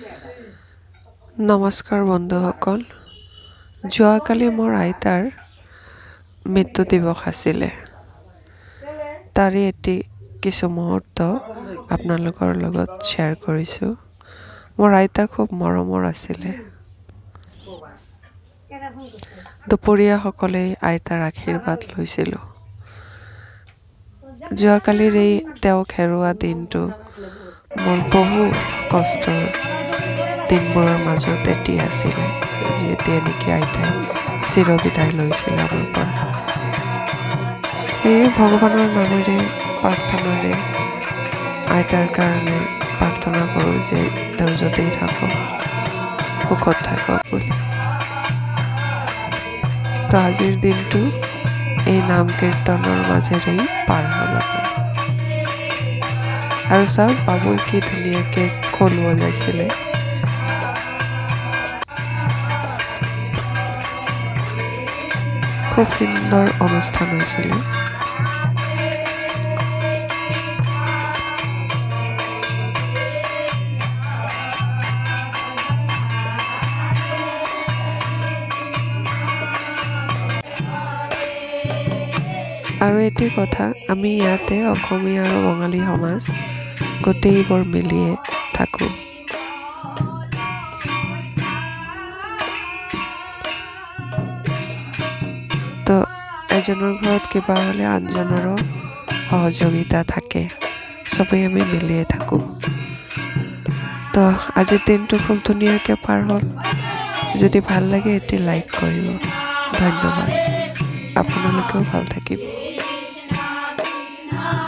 নমস্কাৰ বন্ধুসকল, যোৱাকালি মোৰ আইতাৰ মৃত্যু দিৱস আছিলে। তাৰে কিছু মুহূৰ্ত আপোনালোকৰ লগত শ্বেয়াৰ কৰিছোঁ। মোৰ আইতা খুব মৰমৰ আছিলে। দুপৰীয়া সকলোৱে আইতাৰ আশীৰ্বাদ লৈছিলোঁ। যোৱাকালিৰ এই তেওঁক হেৰুওৱা দিনটো মোৰ বহু কষ্টৰ দিনবোৰৰ মাজত এটি আছিলে, যেতিয়া নেকি আইতাই চিৰবিদায় লৈছিল আমাৰ পৰা। সেয়ে ভগৱানৰ নামেৰে প্ৰাৰ্থনাৰে আইতাৰ কাৰণে প্ৰাৰ্থনা কৰোঁ যে তেওঁ য'তেই থাকক সুখত থাকক বুলি। তো আজিৰ দিনটো এই নাম কীৰ্তনৰ মাজেৰেই পাৰ হ'ল আৰু চাওক বাবুই কি ধুনীয়াকৈ খোল বজাইছিলে। খুব সুন্দৰ অনুষ্ঠান হৈছিলে। আৰু এটি কথা, আমি ইয়াতে অসমীয়া আৰু বঙালী সমাজ গোটেইবোৰ মিলিয়ে থাকোঁ। তো এজনৰ ঘৰত কিবা হ'লে আনজনৰো সহযোগিতা থাকে, চবেই আমি মিলিয়ে থাকোঁ। তো আজিৰ দিনটো খুব ধুনীয়াকৈ পাৰ হ'ল। যদি ভাল লাগে এটি লাইক কৰিব। ধন্যবাদ। আপোনালোকেও ভাল থাকিব।